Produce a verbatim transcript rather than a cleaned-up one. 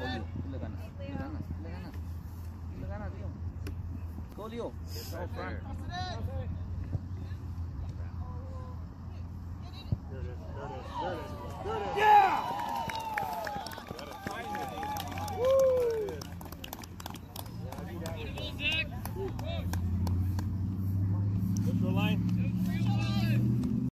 Leo. Dile ganas. Dile ganas. Dile ganas. Dile ganas, Leo. Go, Leo. Go front. There it is. There it is. There it is.